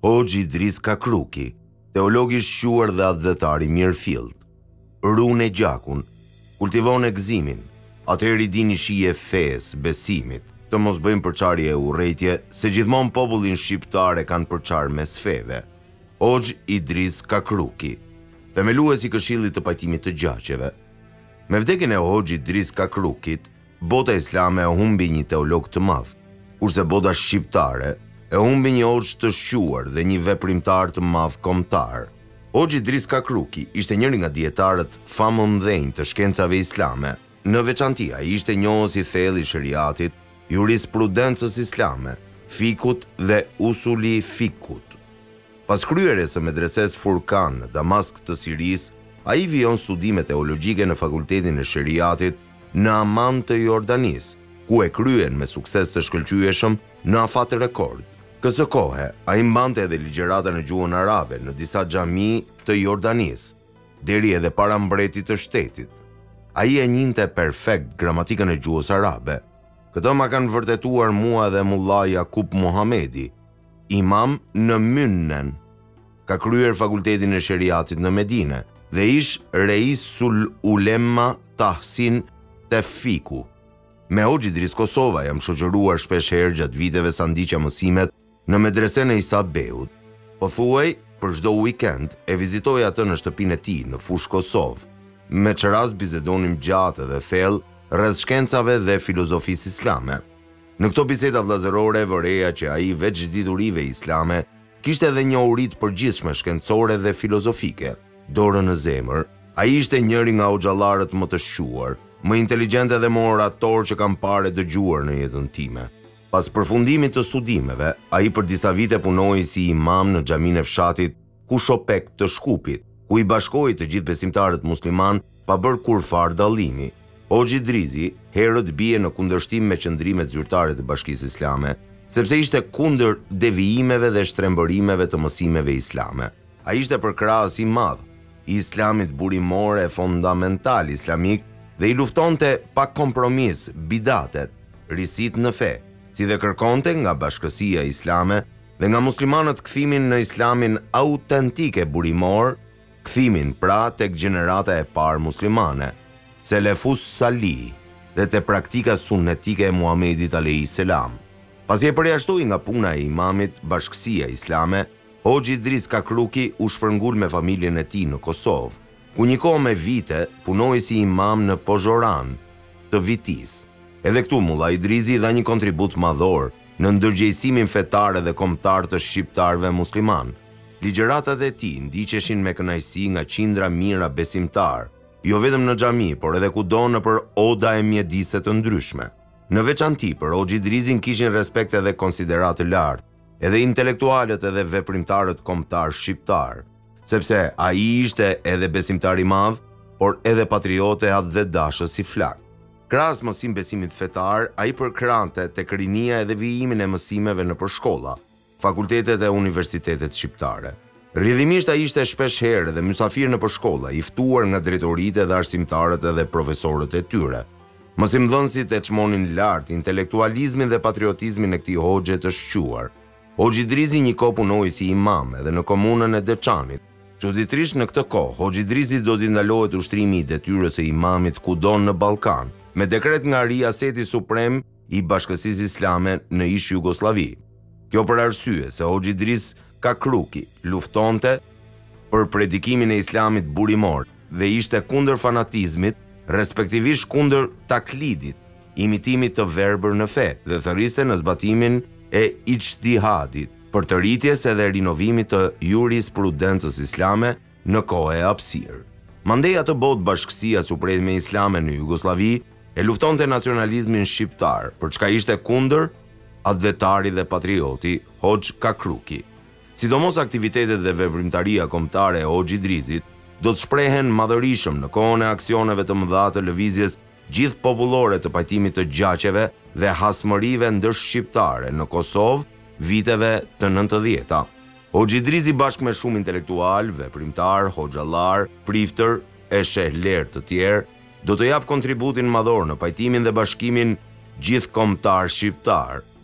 Hoxhi Idris Kakruki, teolog i shquar dhe athëtar i mirëfillt, rune gjakun, kultivon e gëzimin, atëherë i dini shije fesë, besimit, të mos bëjmë përçarje e urrëtie, se gjithmonë popullin shqiptar e kanë përçar mes feve. Hoxhi Idris Kakruki, themelues i Këshillit të Pajtimit të Gjaqeve. Me vdekjen e Hoxhi Idris Kakrukit, bota islame e humbi një teolog të madh, kurse bota shqiptare e humbi një hoxh të shquar dhe një veprimtar të madh kombëtar. Hoxhi Idris Kakruki ishte njëri nga dietarët famëmdhenj të shkencave islame. Në veçanti, ai ishte njohës i thellë i shariatit, jurisprudencës islame, fikut dhe usuli fikut. Pas kryerjes së medreses Furkan në Damask të Siris, ai vijon studime teologjike në Fakultetin e Shariatit në Amman të Jordanis, ku e kryen me sukses të shkëlqyeshëm në afat rekord. Kësë kohe, ai mbante edhe ligjërata në gjuhën arabe në disa xhami të Jordanis, deri edhe para mbretit të shtetit. Ai e njinte perfekt gramatikën e gjuhës arabe. Këtë ma kanë vërtetuar mua dhe Mulla Jakub Muhamedi, imam në Mynnen. Ka kryer Fakultetin e Shariatit në Medine dhe ish Reisul Ulema Tahsin Teffiku. Me Hoxhi Idris Kosova jam shoqëruar shpesh herë gjatë viteve sa ndiqja mësimet në medresen e Isa Beut. Po thuaj, për çdo weekend e vizitoj atë në shtëpinë e tij në Fushë Kosovë. Me çrast bisedonim gjatë dhe thellë rreth shkencave dhe filozofisë islame. Në këto biseda vllazërore vëreja që ai veç diturive islame kishte edhe njohuri të përgjithshme shkencore dhe filozofike. Dorën në zemër, ai ishte njëri nga hoxhallarët më të shquar, më inteligjent dhe më orator që kam parë e dëgjuar në jetën time. Pas përfundimit të studimeve, ai për disa vite punoi si imam në xhaminë e fshatit Kushopek të Shkupit, ku i bashkoi të gjithë besimtarët musliman pa bërë kurfar dallimi. Hoxhi Idrizi herët bie në kundërshtim me qëndrimet zyrtare të Bashkisë Islame, sepse ishte kundër devijimeve dhe shtrembërimeve të mësimeve islame. Ai ishte përkrahës i madh i islamit burimor e fundamental islamik dhe i luftonte pa kompromis bidatet, risit në fe, si dhe kërkonte nga bashkësia islame dhe nga muslimanët kthimin në islamin autentike burimor, kthimin pra tek gjenerata e parë muslimane, Selefus Salih dhe te praktika sunnetike e Muhamedit alayhis salam. Pasi e përjashtoi nga puna e imamit bashkësia islame, Hoxhi Idris Kakruki u shpërngul me familjen e tij në Kosovë, ku një kohë me vite punoi si imam në Pozhoran të Vitis. Edhe këtu Mulla Idrizi dha një kontribut madhor në ndërgjegjësimin fetar dhe kombëtar të shqiptarëve musliman. Ligjëratat e tij ndiqeshin me kënaqësi nga qindra mira besimtar, jo vetëm në xhami, por edhe kudo nëpër oda e mjedise të ndryshme. Në veçanti për Hoxhi Idrizin kishin respekt edhe konsiderat të lartë, edhe intelektualët edhe veprimtarët kombëtar shqiptar, sepse ai ishte edhe besimtar i madh, por edhe patriote dhe dashës i flak. Krahas mësim besimit fetar, ai përkrante tek rinia edhe vijimin e mësimeve nëpër shkolla, fakultetet e universitetet shqiptare. Rrjedhimisht ai ishte shpesh herë dhe mysafir nëpër shkolla, i ftuar nga drejtoritë dhe arsimtarët edhe profesorët e tyre. Mësimdhënësit e çmonin lart intelektualizmin dhe patriotizmin e këtij hoxhe të shquar. Hoxhi Idrizi një kohë punoi si imam edhe në komunën e Deçanit. Çuditërisht në këtë kohë, Hoxhi Idrizi do t'i ndalohet ushtrimi i detyrës së imamit kudo në Ballkan, me dekret nga Riaseti Suprem i Bashkësisë Islame në ish Jugosllavi. Kjo për arsye se Hoxhi Idris Kakruki luftonte për predikimin e islamit burimor dhe ishte kundër fanatizmit, respektivisht kundër taklidit, imitimit të verbër në fe dhe thërriste në zbatimin e ijtihadit, për të rritjes edhe rinovimit të jurisprudencës islame në kohë e hapësirë. Mandej atë botë Bashkësia Supreme Islame në Jugosllavi e luftonte nacionalizmin shqiptar, për çka ishte kundër advetari dhe patrioti Hoxh Kakruki. Sidomos aktivitetet dhe veprimtaria kombëtare e Hoxhi Idrizit do të shprehen madhërishëm në kohën e aksioneve të mëdha të lëvizjes gjithë popullore të Pajtimit të Gjaqeve dhe hasmërive ndërshqiptare në Kosovë viteve të 90-ta. Hoxhi Idrizi bashkë me shumë intelektual, veprimtar, hoxhallar, priftër e shehler të tjerë, do të jap kontributin madhor në pajtimin dhe bashkimin gjithkombëtar shqiptar,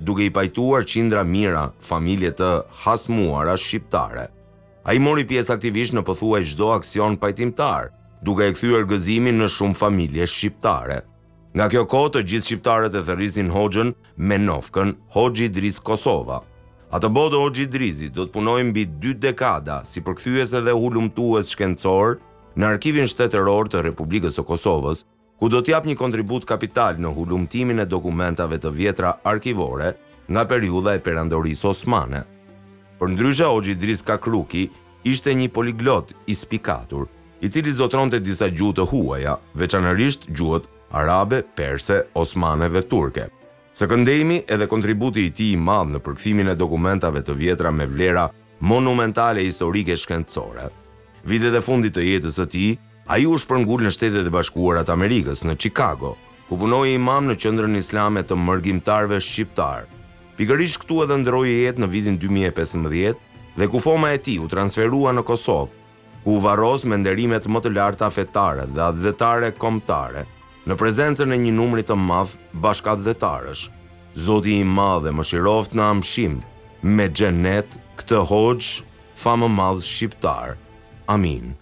duke i pajtuar qindra mijëra familje të hasmuara shqiptare. Ai mori pjesë aktivisht në pothuajse çdo aksion pajtimtar, duke e kthyer gëzimin në shumë familje shqiptare. Nga kjo kohë të gjithë shqiptarët e thërrisin Hoxhën me nofkën Hoxhi Idris Kosova. Atë botë Hoxhi Idrizi do të punojë mbi 2 dekada si përkthyes dhe hulumtues shkencor në Arkivin Shtetëror të Republikës së Kosovës, ku do t'jap një kontribut kapital në hulumtimin e dokumentave të vjetra arkivore nga periudha e perandorisë osmane. Përndryshe, Hoxhi Idris Kakruki ishte një poliglot i spikatur, i cili zotronte disa gjuhë të huaja, veçanërisht gjuhët arabe, perse, osmane dhe turke. Së këndejmi edhe kontributi i tij i madh në përkthimin e dokumentave të vjetra me vlera monumentale historike shkencore. Vitet e fundit të jetës së tij, ai u shpërngul në Shtetet e Bashkuara të Amerikës, në Chicago, ku punoi imam në qendrën islame të mërgjimtarëve shqiptar. Pikërisht këtu edhe ndroi jetë në vitin 2015 dhe ku foma e tij u transferua në Kosovë, ku u varros me nderimet më të larta fetare dhe adhetare kombëtare, në prezencën e një numri të madh bashkëadhetarësh. Zoti i madh dhe mëshiroft në amshim, me xhenet këtë Hoxh, famë madh shqiptar. Amin.